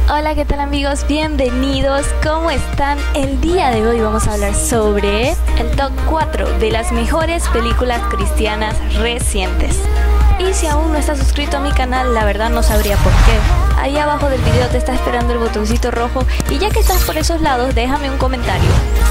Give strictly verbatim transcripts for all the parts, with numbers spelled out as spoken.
Hola, ¿qué tal amigos? Bienvenidos, ¿cómo están? El día de hoy vamos a hablar sobre el top cuatro de las mejores películas cristianas recientes. Y si aún no estás suscrito a mi canal, la verdad no sabría por qué. Ahí abajo del video te está esperando el botoncito rojo y ya que estás por esos lados, déjame un comentario.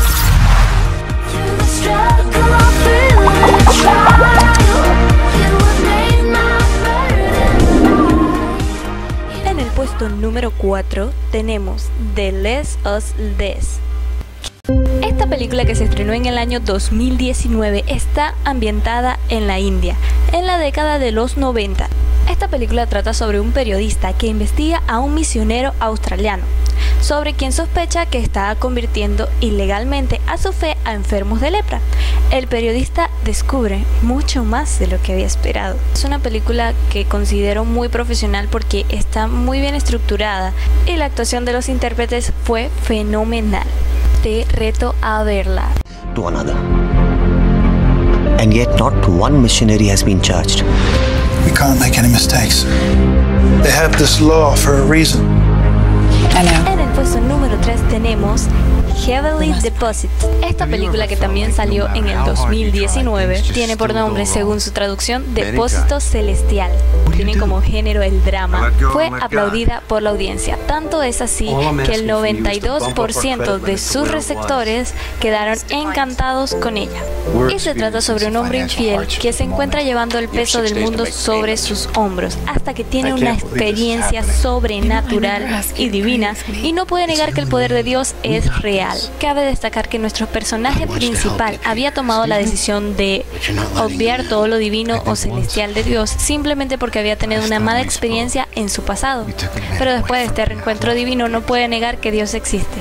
En el puesto número cuatro tenemos The Last of Us. Esta película, que se estrenó en el año dos mil diecinueve, está ambientada en la India, en la década de los noventa. Esta película trata sobre un periodista que investiga a un misionero australiano, sobre quien sospecha que está convirtiendo ilegalmente a su fe a enfermos de lepra. El periodista descubre mucho más de lo que había esperado. Es una película que considero muy profesional porque está muy bien estructurada y la actuación de los intérpretes fue fenomenal. Te reto a verla. To another. And yet not one missionary has been charged. We can't make any mistakes. They have this law for a reason. En el puesto número tres tenemos Heavenly Deposit. Esta película, que también salió en el dos mil diecinueve, tiene por nombre, según su traducción, Depósito Celestial. Tiene como género el drama. Fue aplaudida por la audiencia. Tanto es así que el noventa y dos por ciento de sus receptores quedaron encantados con ella. Y se trata sobre un hombre infiel que se encuentra llevando el peso del mundo sobre sus hombros hasta que tiene una experiencia sobrenatural y divina y no puede negar que el poder de Dios es real. Cabe destacar que nuestro personaje principal había tomado la decisión de obviar todo lo divino o celestial de Dios simplemente porque había tenido una mala experiencia en su pasado. Pero después de este reencuentro divino no puede negar que Dios existe.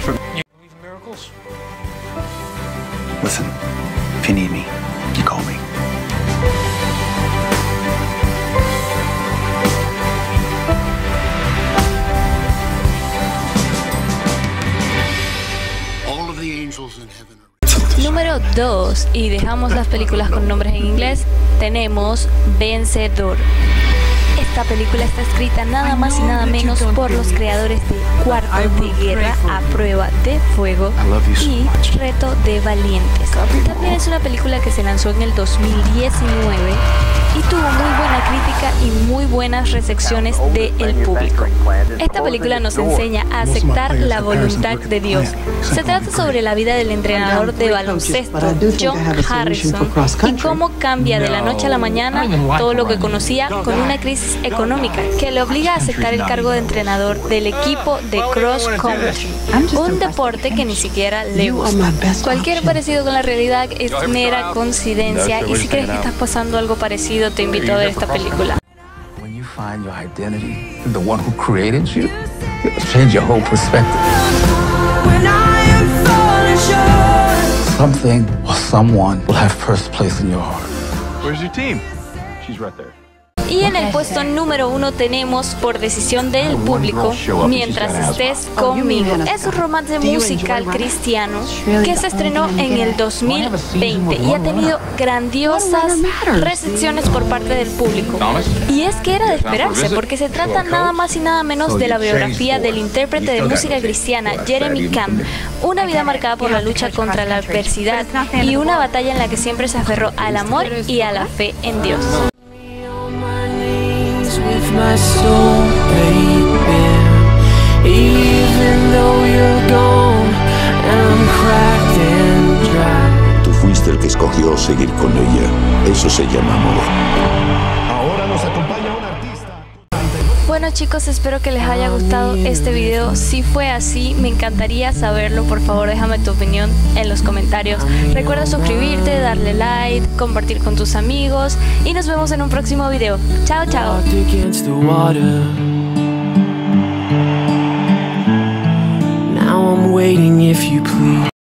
Listen, if you need me, you call me. Número dos, y dejamos las películas con nombres en inglés, tenemos Vencedor. Esta película está escrita nada más y nada menos por los creadores de Cuarto de Guerra, A Prueba de Fuego y Reto de Valientes. También es una película que se lanzó en el dos mil diecinueve y tuvo muy buena crítica y muy buenas recepciones del público. Esta película nos enseña a aceptar la voluntad de Dios. Se trata sobre la vida del entrenador de baloncesto, John Harrison, y cómo cambia de la noche a la mañana todo lo que conocía con una crisis económica que le obliga a aceptar el cargo de entrenador del equipo de cross country, un deporte que ni siquiera le gusta. Cualquier parecido con la realidad es mera coincidencia, y si crees que estás pasando algo parecido, te invito a ver esta película. When you find your identity in the one who created you, it'll change your whole perspective. Something or someone will have first place in your heart. Where's your team? She's right there. Y en el puesto número uno tenemos Por decisión del público, Mientras estés conmigo. Es un romance musical cristiano que se estrenó en el dos mil veinte y ha tenido grandiosas recepciones por parte del público. Y es que era de esperarse, porque se trata nada más y nada menos de la biografía del intérprete de música cristiana Jeremy Camp, una vida marcada por la lucha contra la adversidad y una batalla en la que siempre se aferró al amor y a la fe en Dios. My soul laid bare, even though you're gone and I'm cracked and dry. Tú fuiste el que escogió seguir con ella. Eso se llama amor. Ahora nos acompaña un artista. Bueno chicos, espero que les haya gustado este video. Si fue así, me encantaría saberlo. Por favor, déjame tu opinión en los comentarios. Recuerda suscribirte, darle like, compartir con tus amigos y nos vemos en un próximo video. Chao, chao. Now I'm waiting, if you please.